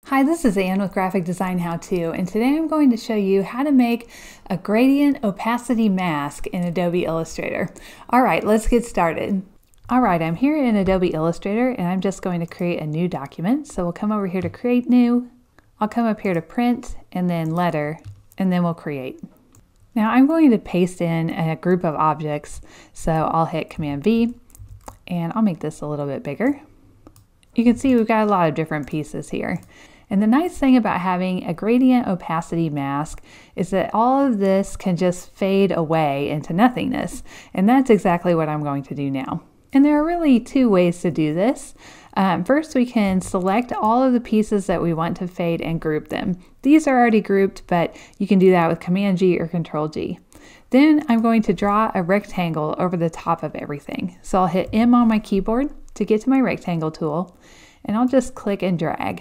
Hi, this is Ann with Graphic Design How To, and today I'm going to show you how to make a gradient opacity mask in Adobe Illustrator. All right, let's get started. All right, I'm here in Adobe Illustrator and I'm just going to create a new document. So we'll come over here to create new. I'll come up here to print and then letter, and then we'll create. Now I'm going to paste in a group of objects. So I'll hit Command V and I'll make this a little bit bigger. You can see we've got a lot of different pieces here. And the nice thing about having a gradient opacity mask is that all of this can just fade away into nothingness. And that's exactly what I'm going to do now. And there are really two ways to do this. First, we can select all of the pieces that we want to fade and group them. These are already grouped, but you can do that with Command G or Control G. Then I'm going to draw a rectangle over the top of everything. So I'll hit M on my keyboard to get to my rectangle tool, and I'll just click and drag.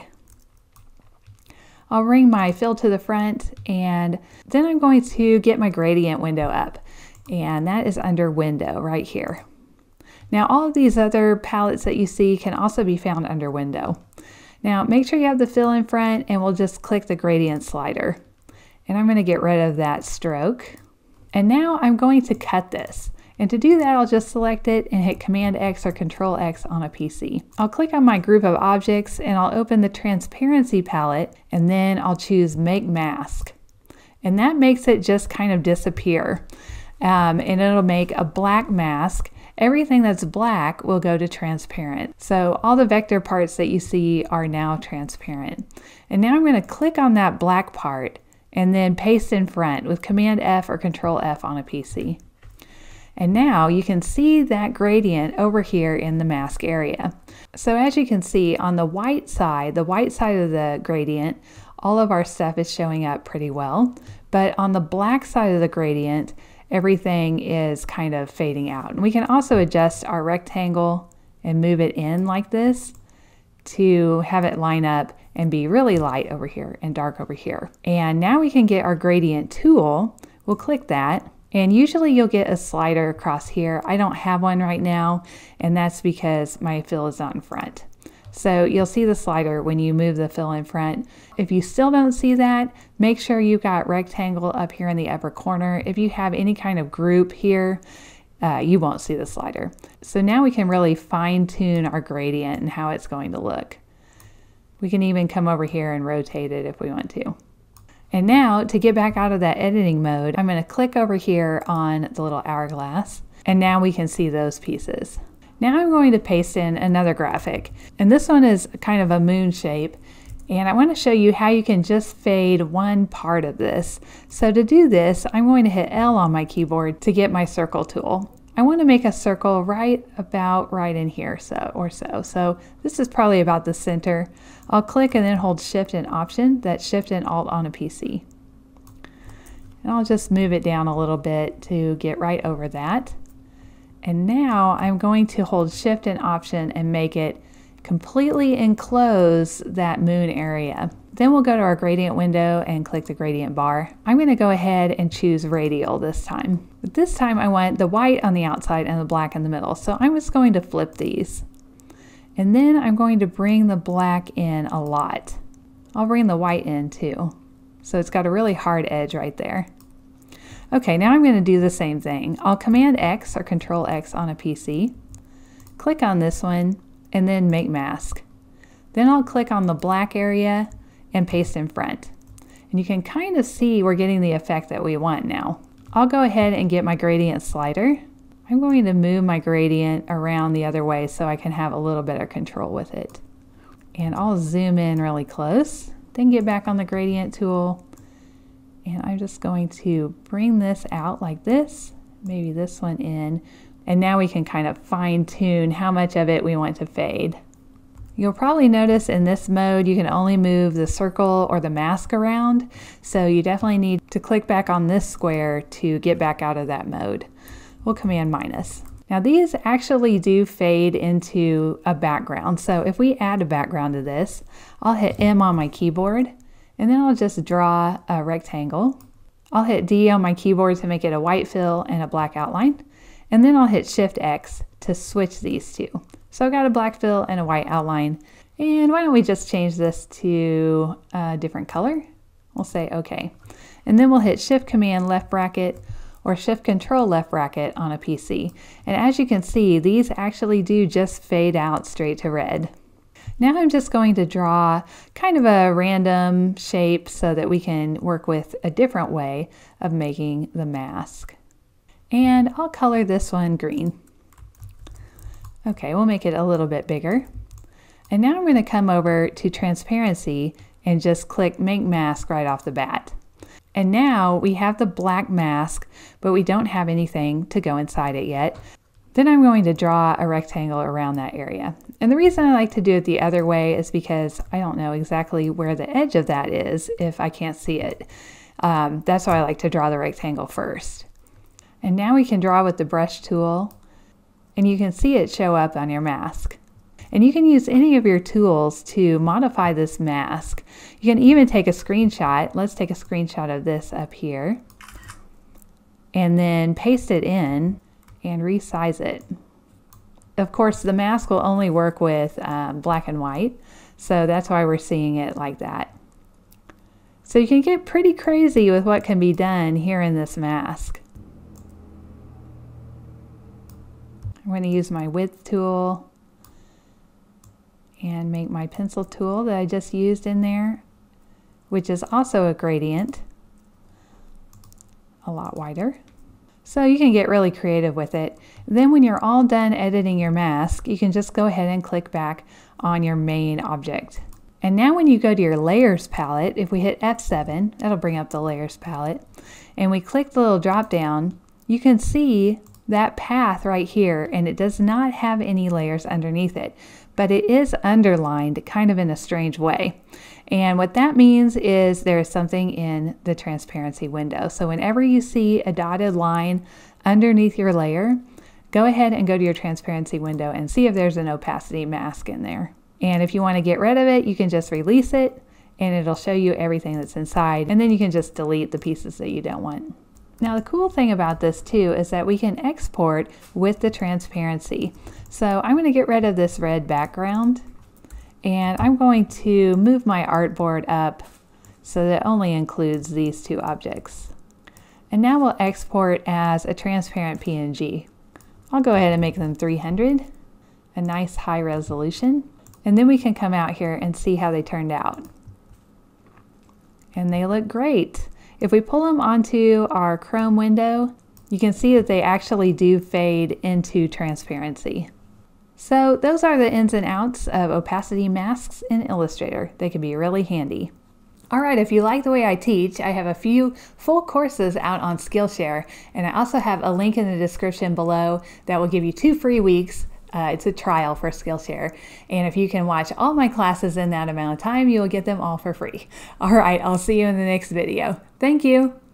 I'll bring my fill to the front, and then I'm going to get my gradient window up, and that is under Window right here. Now all of these other palettes that you see can also be found under Window. Now make sure you have the fill in front, and we'll just click the gradient slider. And I'm going to get rid of that stroke. And now I'm going to cut this. And to do that, I'll just select it and hit Command X or Control X on a PC. I'll click on my group of objects and I'll open the transparency palette, and then I'll choose Make Mask. And that makes it just kind of disappear. And it'll make a black mask. Everything that's black will go to transparent. So all the vector parts that you see are now transparent. And now I'm going to click on that black part and then paste in front with Command F or Control F on a PC. And now you can see that gradient over here in the mask area. So as you can see on the white side of the gradient, all of our stuff is showing up pretty well. But on the black side of the gradient, everything is kind of fading out. And we can also adjust our rectangle and move it in like this to have it line up and be really light over here and dark over here. And now we can get our gradient tool. We'll click that. And usually you'll get a slider across here. I don't have one right now, and that's because my fill is not in front. So you'll see the slider when you move the fill in front. If you still don't see that, make sure you've got rectangle up here in the upper corner. If you have any kind of group here, you won't see the slider. So now we can really fine tune our gradient and how it's going to look. We can even come over here and rotate it if we want to. And now to get back out of that editing mode, I'm going to click over here on the little hourglass, and now we can see those pieces. Now I'm going to paste in another graphic, and this one is kind of a moon shape, and I want to show you how you can just fade one part of this. So to do this, I'm going to hit L on my keyboard to get my circle tool. I want to make a circle right in here so this is probably about the center. I'll click and then hold Shift and Option, that's Shift and Alt on a PC. And I'll just move it down a little bit to get right over that. And now I'm going to hold Shift and Option and make it completely enclose that moon area. Then we'll go to our gradient window and click the gradient bar. I'm going to go ahead and choose radial this time. But this time I want the white on the outside and the black in the middle. So I'm just going to flip these. And then I'm going to bring the black in a lot. I'll bring the white in too. So it's got a really hard edge right there. Okay, now I'm going to do the same thing. I'll Command X or Control X on a PC. Click on this one and then Make Mask. Then I'll click on the black area and paste in front. And you can kind of see we're getting the effect that we want now. I'll go ahead and get my gradient slider. I'm going to move my gradient around the other way so I can have a little better control with it. And I'll zoom in really close, then get back on the gradient tool. And I'm just going to bring this out like this, maybe this one in. And now we can kind of fine tune how much of it we want to fade. You'll probably notice in this mode you can only move the circle or the mask around, so you definitely need to click back on this square to get back out of that mode. We'll Command minus. Now these actually do fade into a background, so if we add a background to this, I'll hit M on my keyboard and then I'll just draw a rectangle. I'll hit D on my keyboard to make it a white fill and a black outline, and then I'll hit Shift X to switch these two. So I've got a black fill and a white outline, And why don't we just change this to a different color? We'll say OK. And then we'll hit Shift Command left bracket or Shift Control left bracket on a PC. And as you can see, these actually do just fade out straight to red. Now I'm just going to draw kind of a random shape so that we can work with a different way of making the mask. And I'll color this one green. Okay, we'll make it a little bit bigger. And now I'm going to come over to transparency and just click Make Mask right off the bat. And now we have the black mask, but we don't have anything to go inside it yet. Then I'm going to draw a rectangle around that area. And the reason I like to do it the other way is because I don't know exactly where the edge of that is if I can't see it. That's why I like to draw the rectangle first. And now we can draw with the brush tool, and you can see it show up on your mask. And you can use any of your tools to modify this mask. You can even take a screenshot. Let's take a screenshot of this up here and then paste it in and resize it. Of course, the mask will only work with black and white, so that's why we're seeing it like that. So you can get pretty crazy with what can be done here in this mask. I'm going to use my width tool and make my pencil tool that I just used in there, which is also a gradient, a lot wider. So you can get really creative with it. Then when you're all done editing your mask, you can just go ahead and click back on your main object. And now when you go to your layers palette, if we hit F7, that'll bring up the layers palette, and we click the little drop down, you can see that path right here, and it does not have any layers underneath it, but it is underlined kind of in a strange way. And what that means is there is something in the transparency window. So whenever you see a dotted line underneath your layer, go ahead and go to your transparency window and see if there's an opacity mask in there. And if you want to get rid of it, you can just release it and it'll show you everything that's inside. And then you can just delete the pieces that you don't want. Now the cool thing about this too is that we can export with the transparency. So I'm going to get rid of this red background and I'm going to move my artboard up so that it only includes these two objects. And now we'll export as a transparent PNG. I'll go ahead and make them 300, a nice high resolution. And then we can come out here and see how they turned out. And they look great. If we pull them onto our Chrome window, you can see that they actually do fade into transparency. So those are the ins and outs of opacity masks in Illustrator. They can be really handy. All right, if you like the way I teach, I have a few full courses out on Skillshare, and I also have a link in the description below that will give you 2 free weeks. It's a trial for Skillshare, and if you can watch all my classes in that amount of time, you will get them all for free. All right, I'll see you in the next video. Thank you.